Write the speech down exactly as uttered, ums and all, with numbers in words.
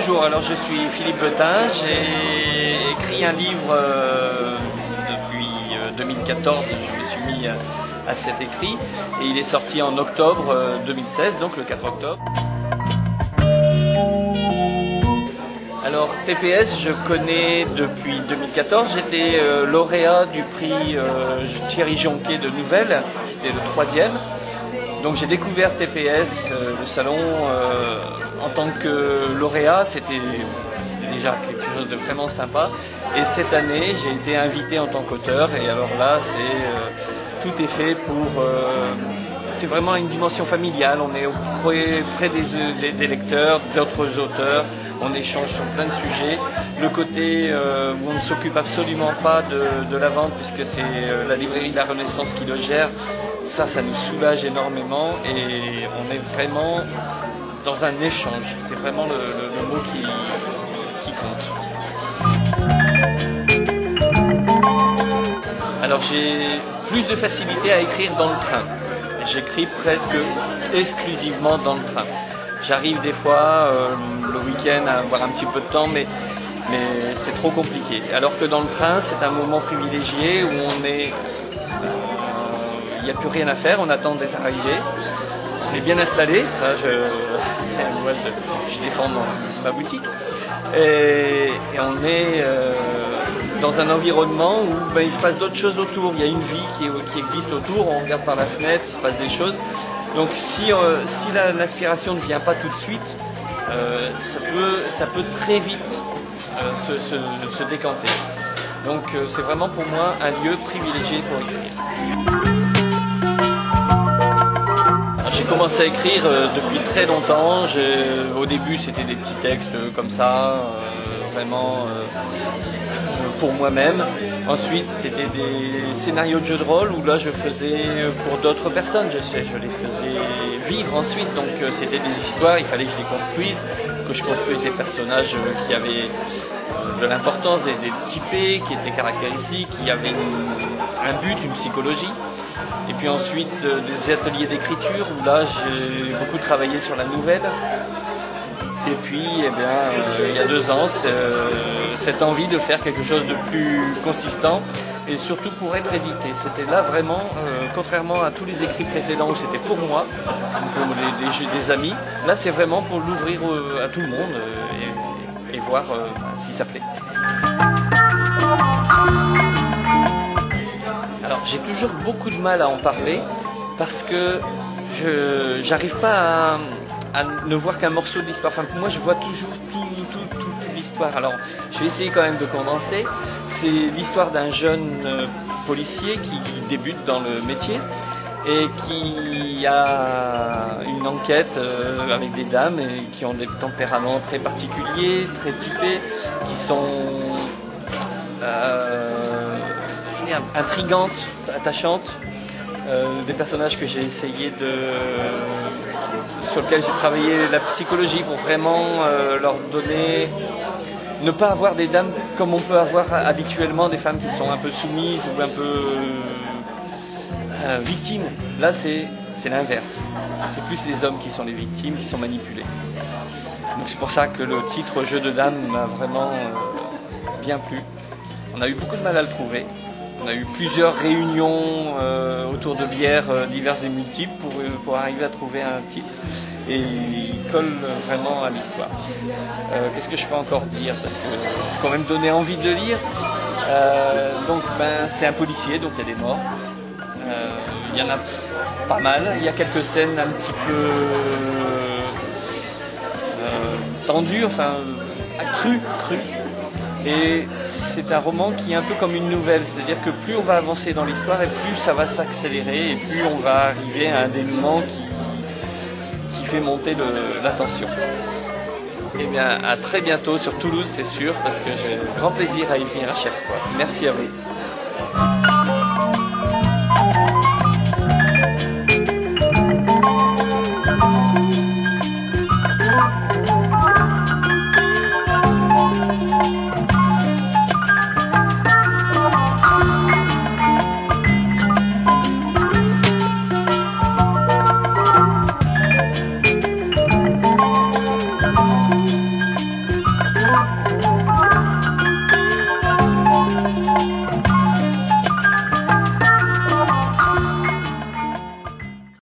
bonjour, alors je suis Philippe Betain, j'ai écrit un livre euh, depuis euh, deux mille quatorze, je me suis mis à, à cet écrit et il est sorti en octobre euh, deux mille seize, donc le quatre octobre. Alors T P S, je connais depuis deux mille quatorze, j'étais euh, lauréat du prix euh, Thierry Jonquet de Nouvelles, c'était le troisième. Donc j'ai découvert T P S, euh, le salon, euh, en tant que lauréat, c'était déjà quelque chose de vraiment sympa. Et cette année, j'ai été invité en tant qu'auteur, et alors là, c'est euh, tout est fait pour... Euh, c'est vraiment une dimension familiale, on est auprès, près des, des, des lecteurs, d'autres auteurs, on échange sur plein de sujets. Le côté euh, où on ne s'occupe absolument pas de, de la vente, puisque c'est euh, la librairie de la Renaissance qui le gère, ça, ça nous soulage énormément et on est vraiment dans un échange. C'est vraiment le, le, le mot qui, qui compte. Alors j'ai plus de facilité à écrire dans le train. J'écris presque exclusivement dans le train. J'arrive des fois euh, le week-end à avoir un petit peu de temps, mais, mais c'est trop compliqué. Alors que dans le train, c'est un moment privilégié où on est... Il n'y a plus rien à faire, on attend d'être arrivé. On est bien installé, ça je, moi, je, je défends mon, ma boutique. Et, et on est euh, dans un environnement où ben, il se passe d'autres choses autour. Il y a une vie qui, qui existe autour, on regarde par la fenêtre, il se passe des choses. Donc si, euh, si la, l'inspiration ne vient pas tout de suite, euh, ça, peut, ça peut très vite euh, se, se, se décanter. Donc euh, c'est vraiment pour moi un lieu privilégié pour écrire. J'ai commencé à écrire euh, depuis très longtemps. Au début, c'était des petits textes comme ça, euh, vraiment euh, pour moi-même. Ensuite, c'était des scénarios de jeux de rôle où là, je faisais pour d'autres personnes. Je, sais, je les faisais vivre ensuite. Donc, euh, c'était des histoires. Il fallait que je les construise, que je construise des personnages qui avaient de l'importance, des, des typés, qui étaient caractéristiques, qui avaient une, un but, une psychologie. Et puis ensuite euh, des ateliers d'écriture où là j'ai beaucoup travaillé sur la nouvelle. Et puis eh bien, euh, il y a deux ans, euh, cette envie de faire quelque chose de plus consistant et surtout pour être édité. C'était là vraiment, euh, contrairement à tous les écrits précédents où c'était pour moi, pour les, les, des amis, là c'est vraiment pour l'ouvrir euh, à tout le monde euh, et, et voir euh, si ça plaît. Alors j'ai toujours beaucoup de mal à en parler parce que je j'arrive pas à, à ne voir qu'un morceau de l'histoire. Enfin moi je vois toujours tout, tout, tout, toute l'histoire. Alors je vais essayer quand même de condenser. C'est l'histoire d'un jeune euh, policier qui débute dans le métier et qui a une enquête euh, avec des dames et qui ont des tempéraments très particuliers, très typés, qui sont... Euh, intrigantes, attachantes, euh, des personnages que j'ai essayé de, sur lesquels j'ai travaillé la psychologie pour vraiment euh, leur donner, ne pas avoir des dames comme on peut avoir habituellement, des femmes qui sont un peu soumises ou un peu euh, victimes. Là c'est c'est l'inverse, c'est plus les hommes qui sont les victimes, qui sont manipulés. Donc c'est pour ça que le titre Jeu de dames m'a vraiment euh, bien plu. On a eu beaucoup de mal à le trouver. On a eu plusieurs réunions euh, autour de bières euh, diverses et multiples pour, pour arriver à trouver un titre. Et il colle vraiment à l'histoire. Euh, Qu'est-ce que je peux encore dire? Parce que quand même donner envie de lire. Euh, donc ben, c'est un policier, donc il y a des morts. Euh, il y en a pas mal. Il y a quelques scènes un petit peu euh, tendues, enfin crues, crues. Et c'est un roman qui est un peu comme une nouvelle, c'est-à-dire que plus on va avancer dans l'histoire et plus ça va s'accélérer et plus on va arriver à un dénouement qui, qui fait monter le, la tension. Et bien à très bientôt sur Toulouse, c'est sûr, parce que j'ai grand plaisir à y venir à chaque fois. Merci à vous.